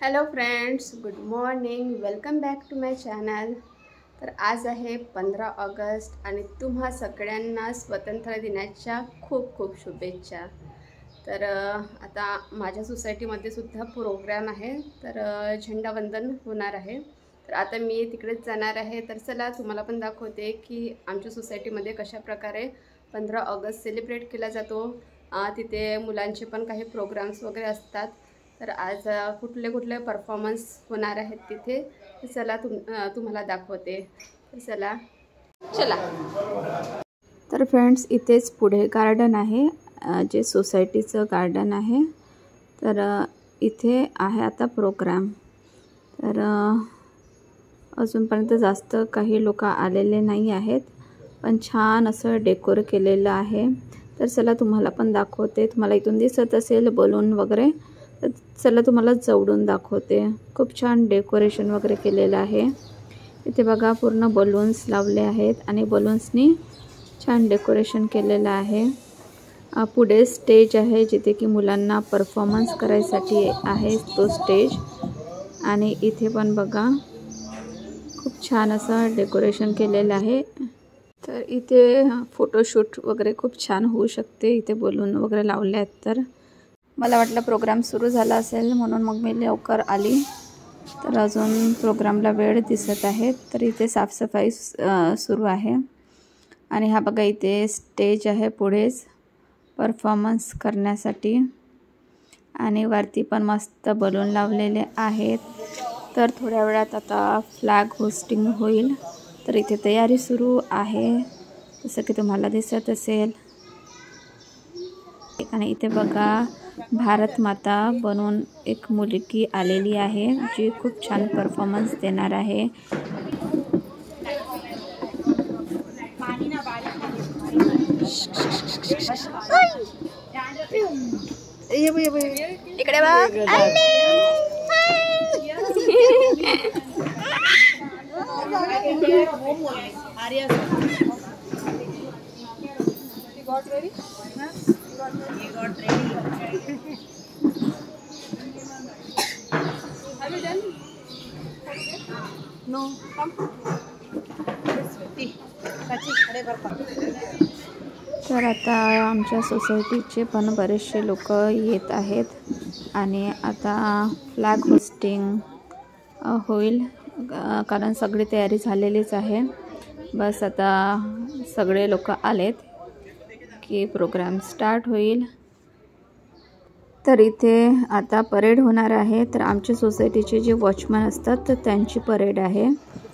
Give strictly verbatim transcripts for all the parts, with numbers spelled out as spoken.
Hello friends, good morning. Welcome back to my channel. तर आज आहे पंधरा ऑगस्ट आणि तुम्हा सगळ्यांना स्वातंत्र्य दिनाच्या खूप खूप शुभेच्छा. तर आता माझ्या सोसायटीमध्ये सुद्धा प्रोग्राम आहे, तर झेंडावंदन होणार आहे. तर आता मी तिकडेच जाणार आहे. तर चला तुम्हाला पण दाखवते की आमच्या सोसायटीमध्ये कशा प्रकारे पंधरा ऑगस्ट सेलिब्रेट केला जातो. तिथे मुलांचे पण काही प्रोग्राम्स वगैरे असतात. तर आज कुठले कुठले परफॉर्मन्स होणार आहेत तिथे, तर चला तुम तुम्हाला दाखवते. तर चला चला तर फ्रेंड्स, इथेच पुढे गार्डन आहे, जे सोसायटीचं गार्डन आहे. तर इथे आहे आता प्रोग्राम. तर अजूनपर्यंत जास्त काही लोक आलेले नाही आहेत, पण छान असं डेकोर केलेलं आहे. तर चला तुम्हाला पण दाखवते. तुम्हाला इथून दिसत असेल बलून वगैरे, तर चला तुम्हाला जवळून दाखवते. खूप छान डेकोरेशन वगैरे केलेलं आहे. इथे बघा पूर्ण बलून्स लावले आहेत आणि बलून्सनी छान डेकोरेशन केलेलं आहे. पुढे स्टेज आहे जिथे की मुलांना परफॉर्मन्स करायसाठी आहे तो स्टेज. आणि इथे पण बघा खूप छान असं डेकोरेशन केलेलं आहे. तर इथे फोटोशूट वगैरे खूप छान होऊ शकते. इथे बलून वगैरे लावले आहेत. तर मला वाटलं प्रोग्राम सुरू झाला असेल म्हणून मग मी लवकर आली. तर अजून प्रोग्रामला वेळ दिसत आहे. तर इथे साफसफाई सुरू आहे. आणि हा बघा इथे स्टेज आहे पुढेच परफॉर्मन्स करण्यासाठी. आणि वरती पण मस्त बलून लावलेले आहेत. तर थोड्या वेळात आता फ्लॅग होस्टिंग होईल. तर इथे तयारी सुरू आहे, जसं की तुम्हाला दिसत असेल. आणि इथे बघा भारत माता बनून एक मुलगी आलेली आहे, जी खूप छान परफॉर्मन्स देणार आहे. इकडे बघ. No, तर आता आमच्या सोसायटीचे पण बरेचसे लोक येत आहेत. आणि आता फ्लॅग होस्टिंग होईल, कारण सगळी तयारी झालेलीच आहे. बस आता सगळे लोक आलेत की प्रोग्राम स्टार्ट होईल. तर इथे आता परेड होणार आहे. तर आमच्या सोसायटीचे जे वॉचमन असतात तर त्यांची परेड आहे.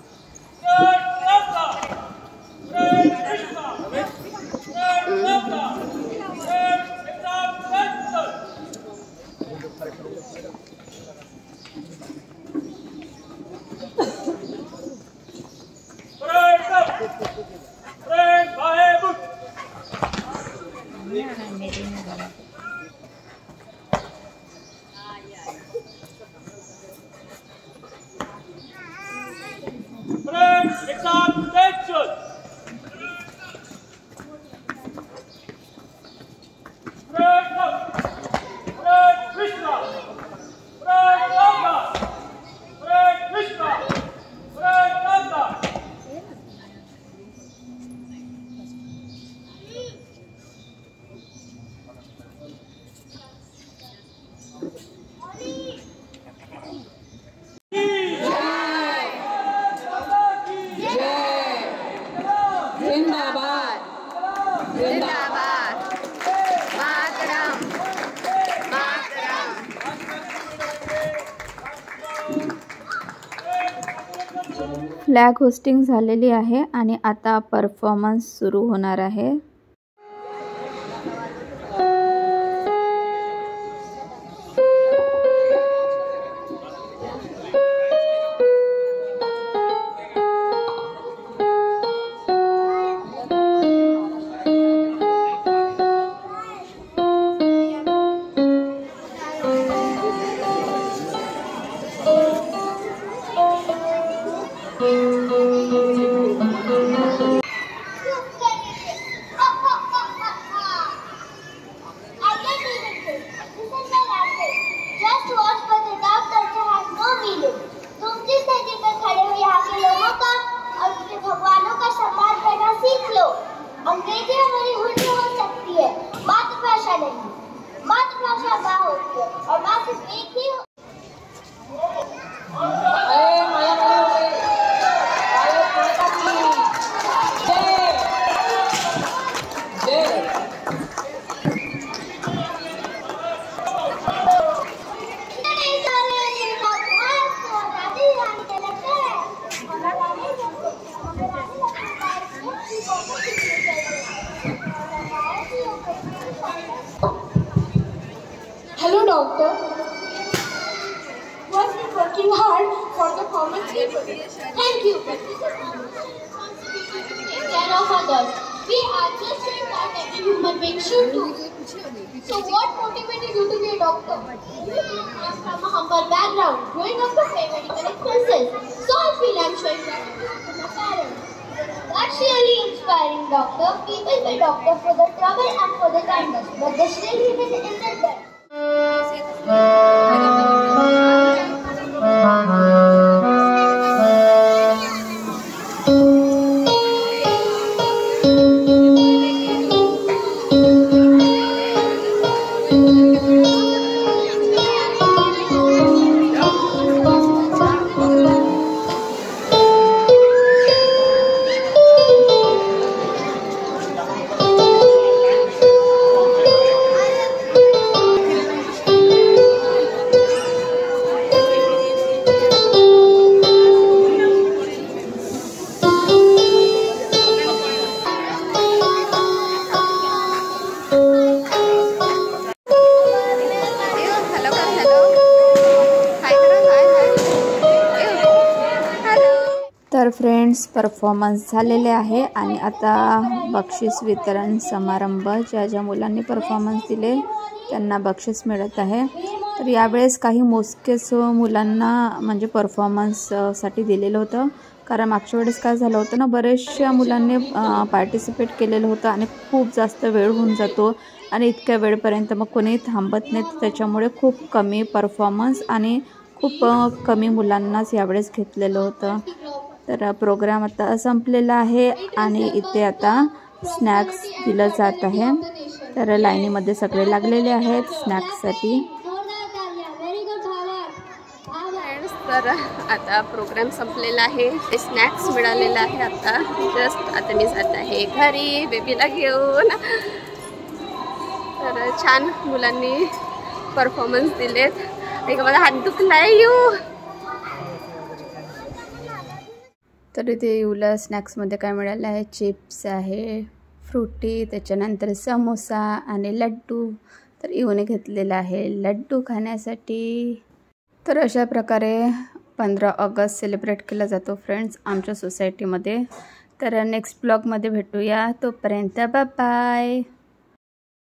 फ्लॅग होस्टिंग झालेली आहे आणि आता परफॉर्मन्स सुरू होणार आहे. working hard for the common people. Thank you. Take care of others. We are just doing that every human being should do. So what motivated you to be a doctor? I'm from a humble background, growing up to pay medical expenses. So I feel I'm showing gratitude to my parents. That's really inspiring, doctor. People pay doctor for the trouble and for the kindness, but they still remain in their debt. तर friends, performance झालेले आहे आणि आता बक्षीस वितरण समारंभ. ज्या ज्या मुलांनी परफॉर्मन्स दिले त्यांना बक्षीस मिळत आहे. तर यावेळेस काही मोजकेच मुलांना म्हणजे परफॉर्मन्ससाठी दिलेलं होतं, कारण मागच्या वेळेस काय झालं होतं ना, बरेचशा मुलांनी पार्टिसिपेट केलेलं होतं आणि खूप जास्त वेळ होऊन जातो आणि इतक्या वेळपर्यंत मग कोणी थांबत नाही. त्याच्यामुळे खूप कमी परफॉर्मन्स आणि खूप कमी मुलांनाच यावेळेस घेतलेलं होतं. तर प्रोग्राम आता संपलेला आहे आणि इथे आता स्नॅक्स दिलं जात आहे. तर लाईनीमध्ये सगळे लागलेले आहेत स्नॅक्ससाठी. तर आता प्रोग्राम संपलेला आहे, स्नॅक्स मिळालेला आहे. आता जस्ट आता मी जात आहे घरी बेबीला घेऊन. तर छान मुलांनी परफॉर्मन्स दिलेत. एक माझा हात दुखलाय येऊ. तर इथे येऊला स्नॅक्समध्ये काय मिळालं आहे, चिप्स आहे, फ्रुटी, त्याच्यानंतर समोसा आणि लड्डू. तर येऊने घेतलेला आहे लड्डू खाण्यासाठी. तर अशा प्रकारे पंधरा ऑगस्ट सेलिब्रेट केला जातो फ्रेंड्स आमच्या सोसायटीमध्ये. तर नेक्स्ट ब्लॉगमध्ये भेटूया, तोपर्यंत बाय बाय.